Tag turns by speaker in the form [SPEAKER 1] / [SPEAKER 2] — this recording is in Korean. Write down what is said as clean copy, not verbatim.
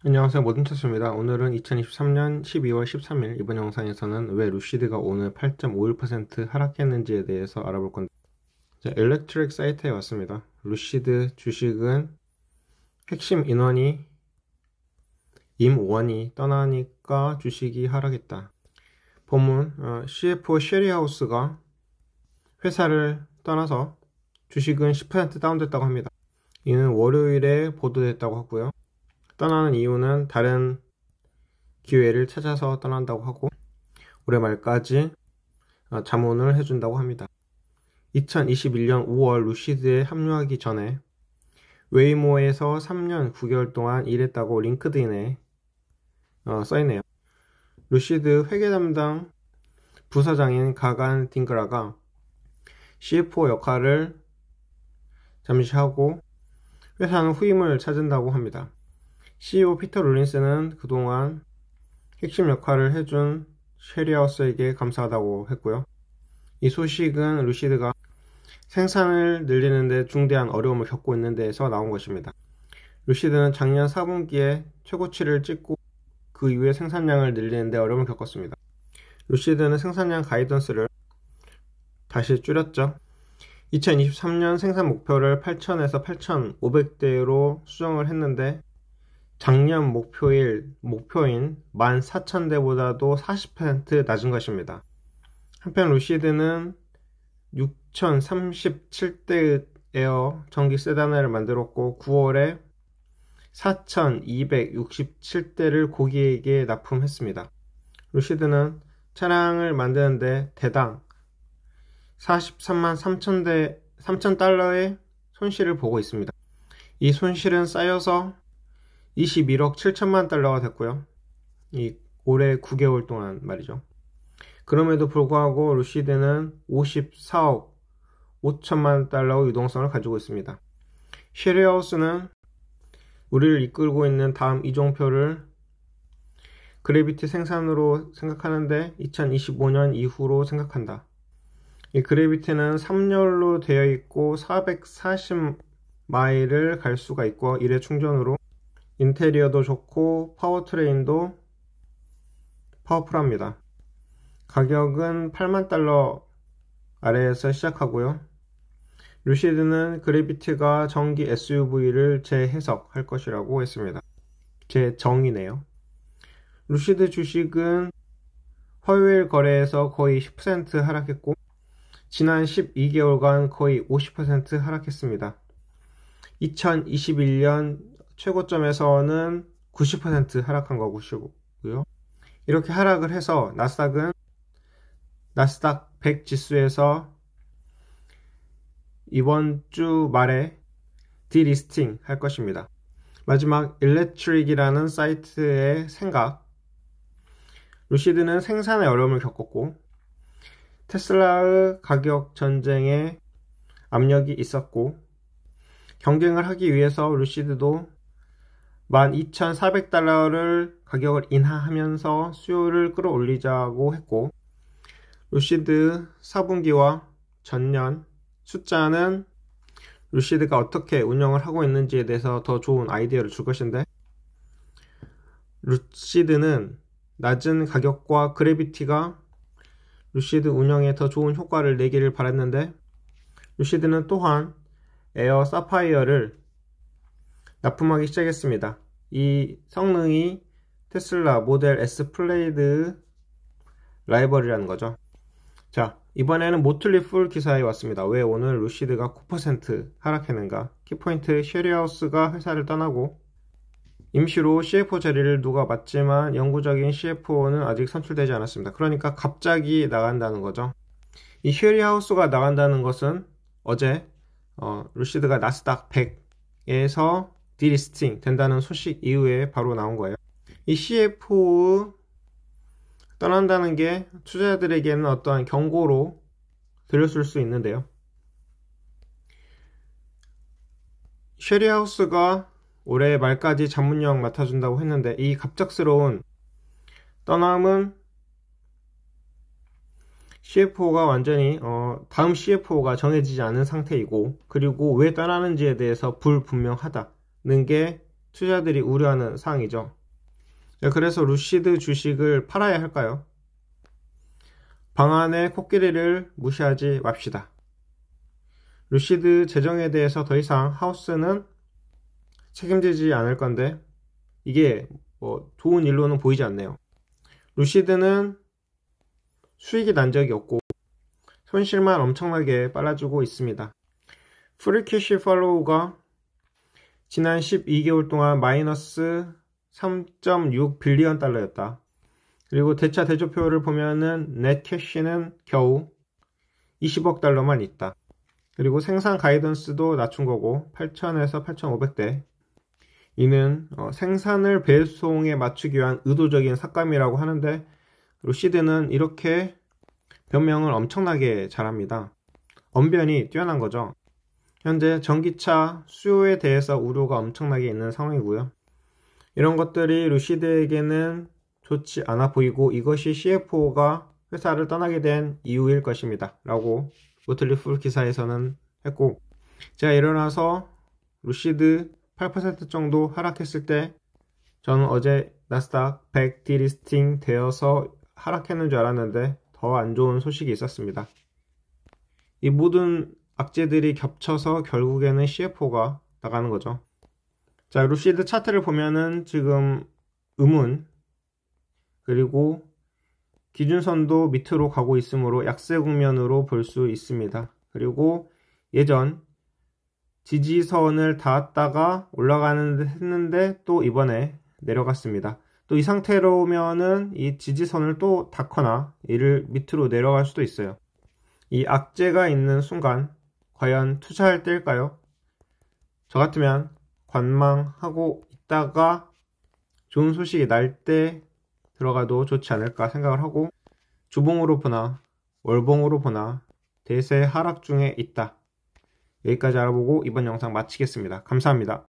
[SPEAKER 1] 안녕하세요. 모든차스입니다. 오늘은 2023년 12월 13일 이번 영상에서는 왜 루시드가 오늘 8.51% 하락했는지에 대해서 알아볼 건데, 일렉트릭 사이트에 왔습니다. 루시드 주식은 핵심 인원이 임원이 떠나니까 주식이 하락했다. 본문 CFO 쉐리하우스가 회사를 떠나서 주식은 10% 다운됐다고 합니다. 이는 월요일에 보도됐다고 하고요. 떠나는 이유는 다른 기회를 찾아서 떠난다고 하고 올해 말까지 자문을 해준다고 합니다. 2021년 5월 루시드에 합류하기 전에 웨이모에서 3년 9개월 동안 일했다고 링크드인에 써있네요. 루시드 회계 담당 부사장인 가간 딩그라가 CFO 역할을 잠시 하고 회사는 후임을 찾은다고 합니다. CEO 피터 롤린스는 그동안 핵심 역할을 해준 쉐리하우스에게 감사하다고 했고요. 이 소식은 루시드가 생산을 늘리는 데 중대한 어려움을 겪고 있는 데에서 나온 것입니다. 루시드는 작년 4분기에 최고치를 찍고 그 이후에 생산량을 늘리는 데 어려움을 겪었습니다. 루시드는 생산량 가이던스를 다시 줄였죠. 2023년 생산 목표를 8,000에서 8,500대로 수정을 했는데 작년 목표인 14,000대보다도 40% 낮은 것입니다. 한편 루시드는 6,037대의 에어 전기 세단을 만들었고 9월에 4,267대를 고객에게 납품했습니다. 루시드는 차량을 만드는데 대당 43만 3,000달러의 손실을 보고 있습니다. 이 손실은 쌓여서 21억 7천만 달러가 됐고요. 이 올해 9개월 동안 말이죠. 그럼에도 불구하고 루시드는 54억 5천만 달러의 유동성을 가지고 있습니다. 쉐리하우스는 우리를 이끌고 있는 다음 이종표를 그래비티 생산으로 생각하는데 2025년 이후로 생각한다. 이 그래비티는 3열로 되어 있고 440마일을 갈 수가 있고 1회 충전으로 인테리어도 좋고 파워트레인도 파워풀합니다. 가격은 8만 달러 아래에서 시작하고요. 루시드는 그래비티가 전기 SUV를 재해석할 것이라고 했습니다. 재정의네요. 루시드 주식은 화요일 거래에서 거의 10% 하락했고 지난 12개월간 거의 50% 하락했습니다. 2021년 최고점에서는 90% 하락한 거고요. 이렇게 하락을 해서 나스닥 100 지수에서 이번 주 말에 디리스팅 할 것입니다. 마지막 일렉트릭이라는 사이트의 생각. 루시드는 생산에 어려움을 겪었고 테슬라의 가격 전쟁에 압력이 있었고 경쟁을 하기 위해서 루시드도 12,400달러를 가격을 인하하면서 수요를 끌어올리자고 했고 루시드 4분기와 전년 숫자는 루시드가 어떻게 운영을 하고 있는지에 대해서 더 좋은 아이디어를 줄 것인데 루시드는 낮은 가격과 그래비티가 루시드 운영에 더 좋은 효과를 내기를 바랐는데 루시드는 또한 에어 사파이어를 납품하기 시작했습니다. 이 성능이 테슬라 모델 S 플레이드 라이벌이라는 거죠. 자, 이번에는 모틀리 풀 기사에 왔습니다. 왜 오늘 루시드가 9% 하락했는가? 키포인트 쉐리하우스가 회사를 떠나고 임시로 CFO 자리를 누가 맡지만 영구적인 CFO는 아직 선출되지 않았습니다. 그러니까 갑자기 나간다는 거죠. 이 쉐리하우스가 나간다는 것은 어제 루시드가 나스닥 100에서 디리스팅 된다는 소식 이후에 바로 나온 거예요. 이 CFO 떠난다는 게 투자자들에게는 어떠한 경고로 들렸을 수 있는데요. 쉐리하우스가 올해 말까지 자문역 맡아준다고 했는데 이 갑작스러운 떠남은 CFO가 완전히 다음 CFO가 정해지지 않은 상태이고 그리고 왜 떠나는지에 대해서 불분명하다는 게 투자자들이 우려하는 사항이죠. 그래서 루시드 주식을 팔아야 할까요? 방안의 코끼리를 무시하지 맙시다. 루시드 재정에 대해서 더 이상 하우스는 책임지지 않을 건데 이게 좋은 일로는 보이지 않네요. 루시드는 수익이 난 적이 없고 손실만 엄청나게 빨라지고 있습니다. 프리캐시 팔로우가 지난 12개월 동안 마이너스 3.6 빌리언 달러였다. 그리고 대차 대조표를 보면은 넷 캐시는 겨우 20억 달러만 있다. 그리고 생산 가이던스도 낮춘 거고 8,000에서 8,500대. 이는 생산을 배송에 맞추기 위한 의도적인 삭감이라고 하는데 루시드는 이렇게 변명을 엄청나게 잘합니다. 언변이 뛰어난 거죠. 현재 전기차 수요에 대해서 우려가 엄청나게 있는 상황이고요. 이런 것들이 루시드에게는 좋지 않아 보이고 이것이 CFO가 회사를 떠나게 된 이유일 것입니다. 라고 모틀리 풀 기사에서는 했고, 제가 일어나서 루시드 8% 정도 하락했을 때 저는 어제 나스닥 100 디리스팅 되어서 하락했는 줄 알았는데 더 안 좋은 소식이 있었습니다. 이 모든 악재들이 겹쳐서 결국에는 CFO가 나가는 거죠. 자, 루시드 차트를 보면은 지금 음운 그리고 기준선도 밑으로 가고 있으므로 약세 국면으로 볼 수 있습니다. 그리고 예전 지지선을 닿았다가 올라가는 했는데 또 이번에 내려갔습니다. 또 이 상태로면은 이 지지선을 또 닿거나 이를 밑으로 내려갈 수도 있어요. 이 악재가 있는 순간 과연 투자할 때일까요? 저 같으면 관망하고 있다가 좋은 소식이 날 때 들어가도 좋지 않을까 생각을 하고, 주봉으로 보나 월봉으로 보나 대세 하락 중에 있다. 여기까지 알아보고 이번 영상 마치겠습니다. 감사합니다.